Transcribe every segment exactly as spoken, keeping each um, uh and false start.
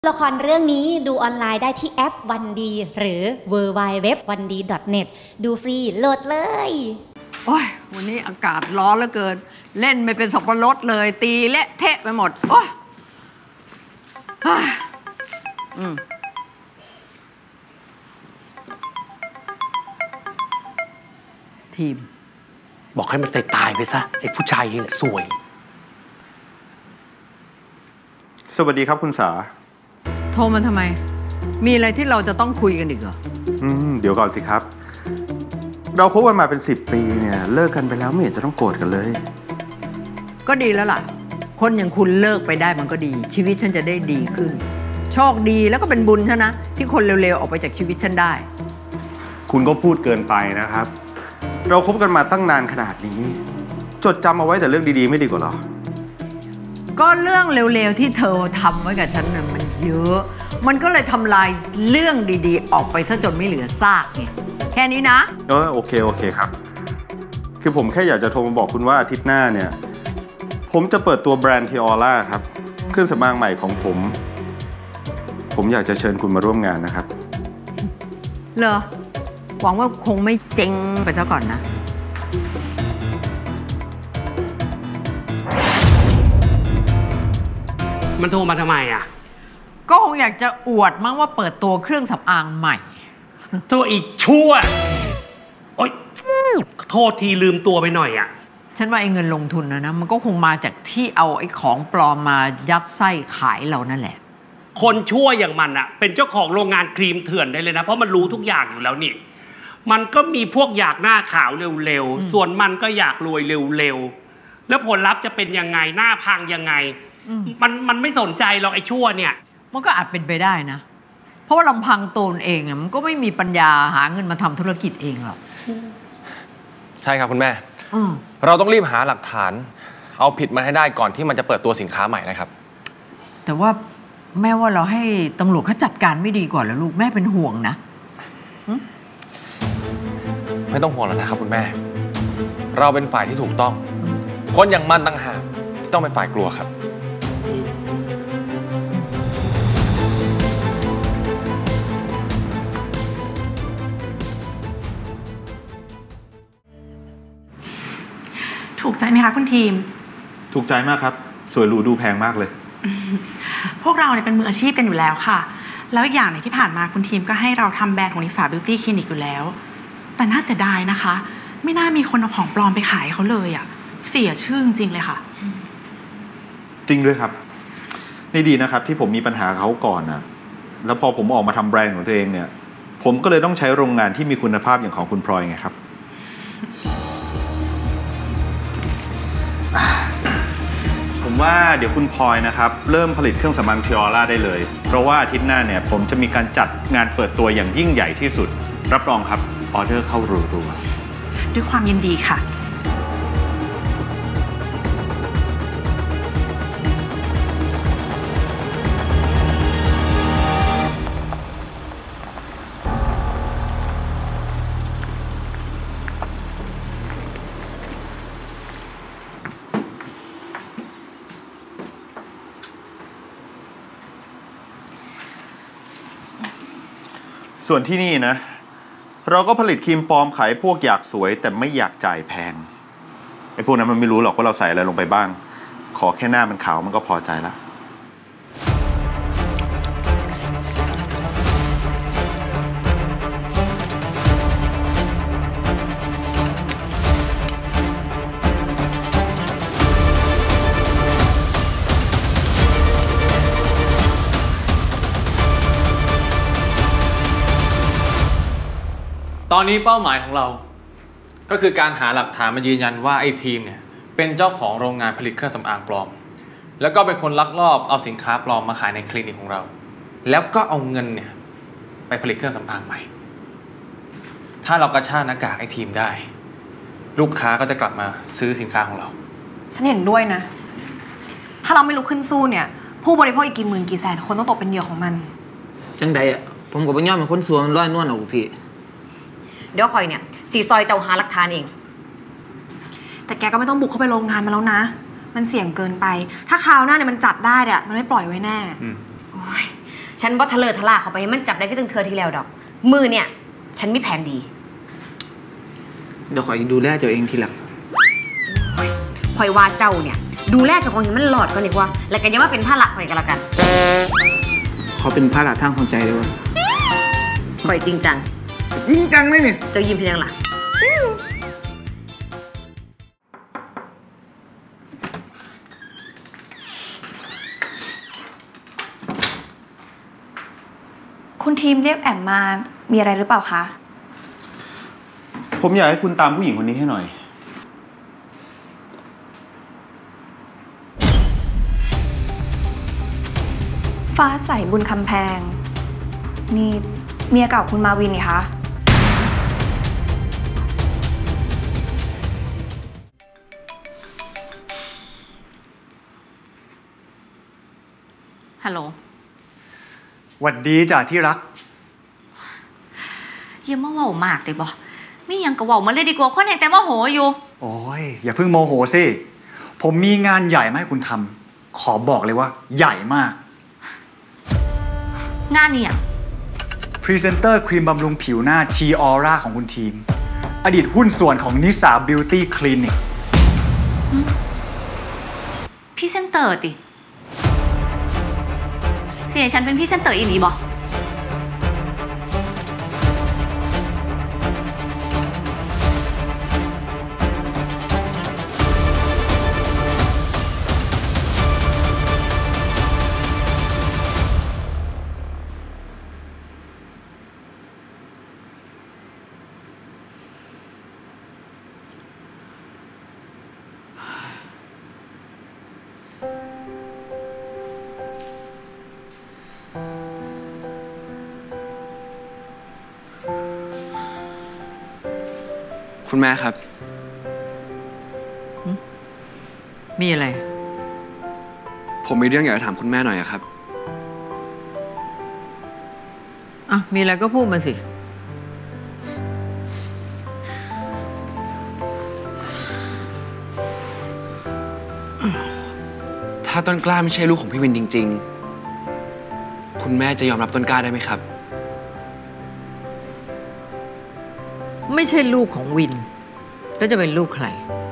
ละครเรื่องนี้ดูออนไลน์ได้ที่แอปวันดีหรือ ดับเบิลยู ดับเบิลยู ดับเบิลยู ดอท วันดี ดอท เน็ต ดูฟรีโหลดเลยโอ้ยวันนี้อากาศร้อนเหลือเกินเล่นไม่เป็นสับปะรดเลยตีเละเทะไปหมดโอ้ยอืมทีมบอกให้มันตายตายไปซะไอ้ผู้ชายยังสวยสวัสดีครับคุณสาโทรมาทำไมมีอะไรที่เราจะต้องคุยกันอีกเหรออืมเดี๋ยวก่อนสิครับเราคบกันมาเป็นสิบปีเนี่ยเลิกกันไปแล้วไม่เห็นจะต้องโกรธกันเลยก็ดีแล้วล่ะคนอย่างคุณเลิกไปได้มันก็ดีชีวิตฉันจะได้ดีขึ้นโชคดีแล้วก็เป็นบุญฉันนะที่คนเร็วๆออกไปจากชีวิตฉันได้คุณก็พูดเกินไปนะครับเราคบกันมาตั้งนานขนาดนี้จดจำเอาไว้แต่เรื่องดีๆไม่ดีกว่าหรอก็เรื่องเร็วๆที่เธอทำไว้กับฉันน่ะมันเยอะมันก็เลยทำลายเรื่องดีๆออกไปซะจนไม่เหลือซากไงแค่นี้นะเออโอเคโอเคครับคือผมแค่อยากจะโทรมาบอกคุณว่าอาทิตย์หน้าเนี่ยผมจะเปิดตัวแบรนด์ทีออร่าครับเครื่องสำอางใหม่ของผมผมอยากจะเชิญคุณมาร่วมงานนะครับเหรอหวังว่าคงไม่เจ๊งไปซะก่อนนะมันโทรมาทำไมอ่ะก็คงอยากจะอวดมั้งว่าเปิดตัวเครื่องสำอางใหม่ตัวอีกชั่วโอ๊ยโทษทีลืมตัวไปหน่อยอ่ะฉันว่าไอ้เงินลงทุนนะนะมันก็คงมาจากที่เอาไอ้ของปลอมมายัดไส้ขายเรานั่นแหละคนชั่วอย่างมันอ่ะเป็นเจ้าของโรงงานครีมเถื่อนได้เลยนะเพราะมันรู้ทุกอย่างอยู่แล้วนี่มันก็มีพวกอยากหน้าขาวเร็วๆส่วนมันก็อยากรวยเร็วๆแล้วผลลัพธ์จะเป็นยังไงหน้าพังยังไงมันมันไม่สนใจหรอกไอ้ชั่วเนี่ยมันก็อาจเป็นไปได้นะเพราะว่าลำพังตนเองอ่ะมันก็ไม่มีปัญญาหาเงินมาทำธุรกิจเองหรอกใช่ครับคุณแม่เราต้องรีบหาหลักฐานเอาผิดมันให้ได้ก่อนที่มันจะเปิดตัวสินค้าใหม่นะครับแต่ว่าแม่ว่าเราให้ตำรวจเขาจัดการไม่ดีก่อนแล้วลูกแม่เป็นห่วงนะไม่ต้องห่วงแล้วนะครับคุณแม่เราเป็นฝ่ายที่ถูกต้องคนอย่างมันต่างหากที่ต้องเป็นฝ่ายกลัวครับถูกใจไหมคะคุณทีมถูกใจมากครับสวยหรูดูแพงมากเลยพวกเราเนี่ยเป็นมืออาชีพกันอยู่แล้วค่ะแล้วอีกอย่างในที่ผ่านมาคุณทีมก็ให้เราทำแบรนด์ของนิสาบิวตี้คลินิกอยู่แล้วแต่น่าเสียดายนะคะไม่น่ามีคนเอาของปลอมไปขายเขาเลยอ่ะเสียชื่อจริงๆเลยค่ะจริงด้วยครับนี่ดีนะครับที่ผมมีปัญหาเขาก่อนนะแล้วพอผมออกมาทำแบรนด์ของตัวเองเนี่ยผมก็เลยต้องใช้โรงงานที่มีคุณภาพอย่างของคุณพลอยไงครับผมว่าเดี๋ยวคุณพลอยนะครับเริ่มผลิตเครื่องสำอางทีออร่าได้เลยเพราะว่าอาทิตย์หน้าเนี่ยผมจะมีการจัดงานเปิดตัวอย่างยิ่งใหญ่ที่สุดรับรองครับออเดอร์เข้ารัวๆด้วยความยินดีค่ะส่วนที่นี่นะเราก็ผลิตครีมปลอมขายพวกอยากสวยแต่ไม่อยากจ่ายแพงไอ้พวกนั้นมันไม่รู้หรอกว่าเราใส่อะไรลงไปบ้างขอแค่หน้ามันขาวมันก็พอใจละตอนนี้เป้าหมายของเราก็คือการหาหลักฐานมายืนยันว่าไอ้ทีมเนี่ยเป็นเจ้าของโรงงานผลิตเครื่องสำอางปลอมแล้วก็เป็นคนลักลอบเอาสินค้าปลอมมาขายในคลินิกของเราแล้วก็เอาเงินเนี่ยไปผลิตเครื่องสำอางใหม่ถ้าเรากระชากหน้ากากไอ้ทีมได้ลูกค้าก็จะกลับมาซื้อสินค้าของเราฉันเห็นด้วยนะถ้าเราไม่ลุกขึ้นสู้เนี่ยผู้บริโภคอีกกี่หมื่นกี่แสนคนต้องตกเป็นเหยื่อของมันจังใดอ่ะผมก็ไปย่อมเป็นคนสัวมันร้อยนวลหรอกพี่เดี๋ยวคอยเนี่ยสีซอยเจ้าหาหลักฐานเองแต่แกก็ไม่ต้องบุกเข้าไปโรงงานมาแล้วนะมันเสี่ยงเกินไปถ้าคราวหน้าเนี่ยมันจับได้เนี่ยมันไม่ปล่อยไว้แน่โอ้ยฉันบ่ทะเลทะล่าเข้าไปให้มันจับได้ก็จังเธอที่แล้วดอกมือเนี่ยฉันมีแผนดีเดี๋ยวขอดูแลเจ้าเองทีหลังคอยว่าเจ้าเนี่ยดูแลเจ้าของให้มันหลอดก่อนดีกว่าแล้วก็อย่ามาเป็นภาระคอยกันละกันเขาเป็นภาระทางหัวใจเลยวะคอยจริงจังจริงจังไหมเนี่ยเจ้ายิ้มเพียงหลังคุณทีมเรียกแอมมามีอะไรหรือเปล่าคะผมอยากให้คุณตามผู้หญิงคนนี้ให้หน่อยฟ้าใสบุญคำแพงนี่เมียเก่าคุณมาวินนี่คะฮัลโหลหวัดดีจ้ะที่รักอย่ามาเว้ามากเลยบ่มียังก็เว้ามาเลยดีกว่าคนเห็นแต่ว่าโหอยู่โอ้ยอย่าเพิ่งโมโหสิผมมีงานใหญ่มาให้คุณทำขอบอกเลยว่าใหญ่มากงานนี่อ่ะพรีเซนเตอร์ครีมบำรุงผิวหน้า T Aura ของคุณทีมอดีตหุ้นส่วนของนิสาบิวตี้คลินิกพรีเซนเตอร์ติเสียฉันเป็นพรีเซนเตอร์อีหลีบ่คุณแม่ครับมีอะไรผมมีเรื่องอยากจะถามคุณแม่หน่อยครับอ่ะมีอะไรก็พูดมาสิถ้าต้นกล้าไม่ใช่ลูกของพี่วินจริงๆคุณแม่จะยอมรับต้นกล้าได้ไหมครับไม่ใช่ลูกของวินแล้วจะเป็นลูกใคร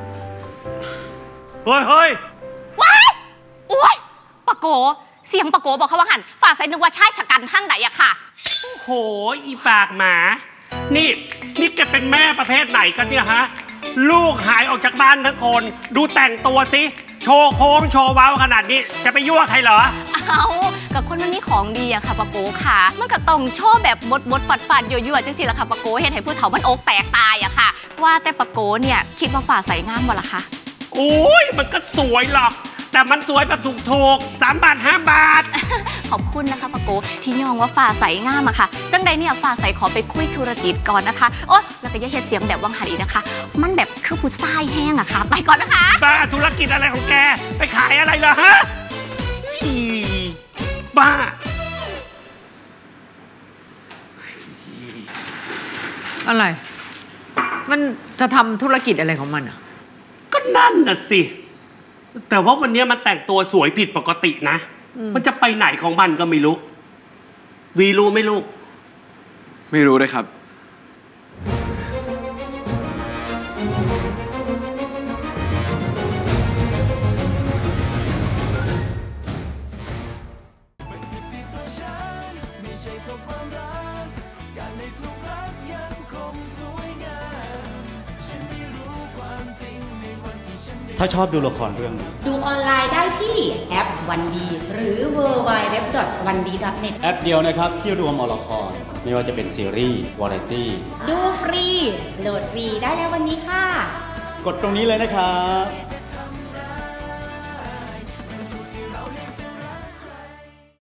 เฮ้ยเฮ้ยว้ายโอ๊ยปะโกเสียงปะโกบอกเขาว่าหันฝ่าใส่นึกว่าชายชะกันทั้งไหนอะค่ะโอ้โหอีปากหมานี่นี่แกเป็นแม่ประเภทไหนกันเนี่ยฮะลูกหายออกจากบ้านทั้งคนดูแต่งตัวสิโชว์โค้งโชว์ว้าวขนาดนี้จะไปยั่วใครเหรอเอากับคนมันมีของดีอะค่ะปะโกค่ะมันก็ต้องโชว์แบบบดบดปัดปัดยั่วๆจังสิล่ะค่ะปะโกเห็นให้ผู้เฒ่ามันอกแตกตายอะค่ะว่าแต่ปะโกเนี่ยคิดว่าฝ่าใสงามบ่ล่ะคะโอ้ยมันก็สวยหรอกแต่มันสวยแบบถูกๆสามบาทห้าบาทขอบคุณนะคะปะโกที่ยองว่าฝ่าใสงามอะค่ะจังใดเนี่ยฝ่าใสขอไปคุยธุรกิจก่อนนะคะโอ๊ยแล้วก็อย่าเฮ็ดเสียงแบบวังหันอีกนะคะมันแบบคือผู้ชายแห้งอะค่ะไปก่อนนะคะบ้าธุรกิจอะไรของแกไปขายอะไรเหรอฮะบ้าอะไรมันจะทำธุรกิจอะไรของมันอ่ะก็นั่นน่ะสิแต่ว่าวันนี้มันแต่งตัวสวยผิดปกตินะมันจะไปไหนของมันก็ไม่รู้วีรู้ไหมลูกไม่รู้เลยครับถ้าชอบดูละครเรื่องนี้ดูออนไลน์ได้ที่แอปวันดีหรือ ดับเบิลยู ดับเบิลยู ดับเบิลยู ดอท วันดี ดอท เน็ตแอปเดียวนะครับที่รวมเอาละครไม่ว่าจะเป็นซีรีส์วาไรตี้ดูฟรีโหลดฟรีได้แล้ววันนี้ค่ะกดตรงนี้เลยนะครับ